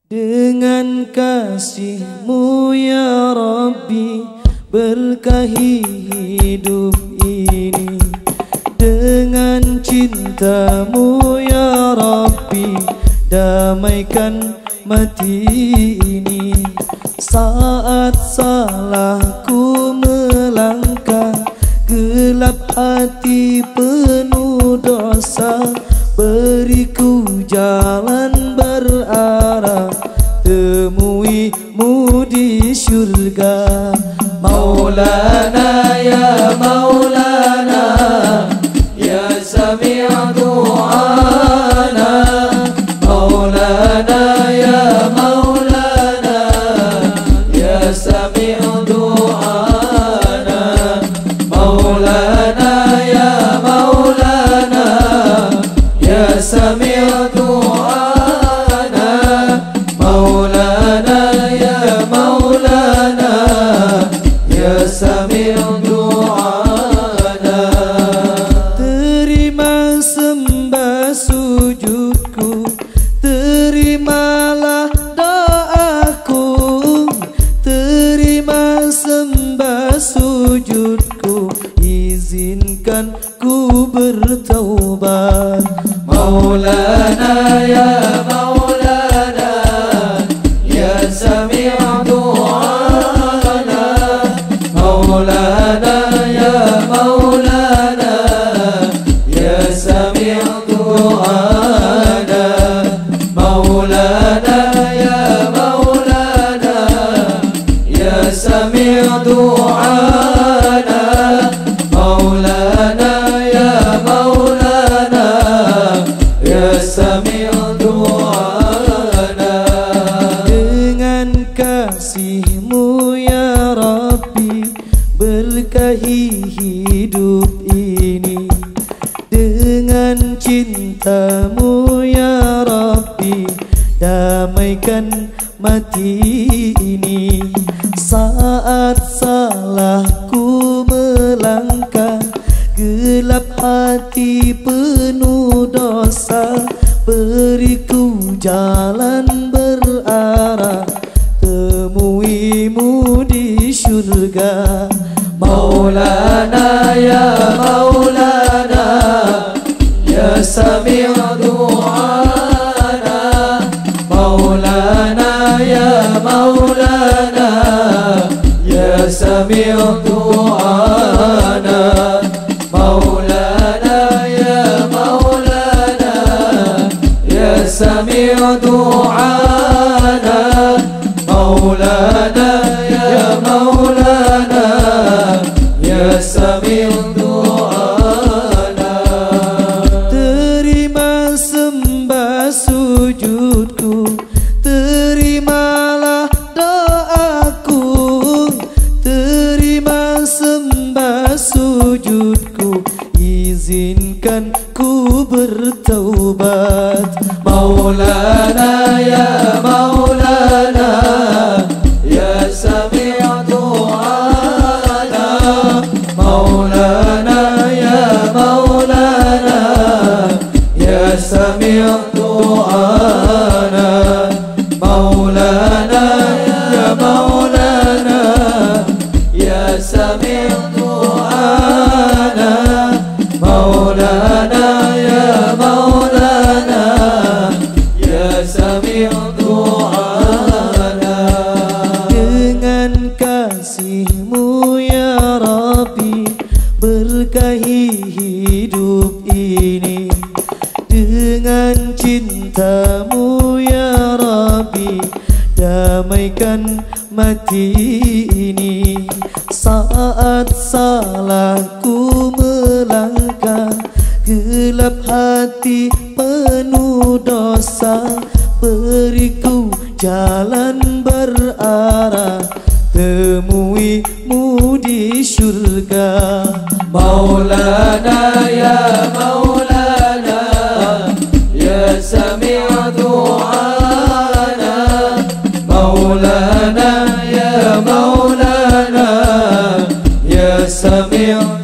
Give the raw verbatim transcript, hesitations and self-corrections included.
Dengan kasih-Mu ya Rabbi, berkahi hidup ini. Dengan cinta-Mu ya Rabbi, damaikan mati ini. Saat salahku melangkah, gelap hati penuh dosa, beriku jalan berarah, temui-Mu di syurga. Maulana ya Maulana, ya Sami' du'ana. Maulana ya Maulana, ya Sami' du'ana. Maulana ya Maulana, ya Sami' du'ana. Maulana ya Maulana, ya Sami' du'ana. Terima sembah sujudku, terimalah doaku. Terima sembah sujudku, izinkan ku bertaubat. Maulana ya Maulana, ya Sami' du'ana. Maulana ya Maulana, ya Sami' du'ana. Maulana ya Maulana, ya Sami' du'ana. Maulana ya Maulana, ya Sami' du'ana. Dengan kasih-Mu ya Rabbi, berkahi hidup ini. Dengan cinta-Mu ya Rabbi, damaikan mati ini. Saat salahku melangkah, gelap hati penuh dosa, beriku jalan berarah, temui-Mu di syurga. Maulana ya Maulana, ya Sami' du'ana. Maulana ya Maulana, ya Sami' du'ana. Maulana ya Maulana, ya Sami' du'ana. Maulana ya Maulana, ya Sami' du'ana. Terima sembah sujudku, terimalah doaku. Terima sembah sujudku, izinkan ku bertaubat. Maulana ya Maulana, ya Sami' du'ana. Maulana ya Maulana, ya Sami' du'ana. Maulana ya Maulana, ya Sami' du'ana. Maulana ya Maulana, ya Sami' du'ana. Dengan kasih-Mu ya Rabbi, berkahi hidup ini. Dengan cinta-Mu ya Rabbi, damaikan mati ini. Saat salahku melangkah, gelap hati penuh dosa, beriku jalan berarah, temui-Mu di syurga. Maulana ya Maulana, ya Sami' du'ana. Maulana ya Maulana, ya Sami'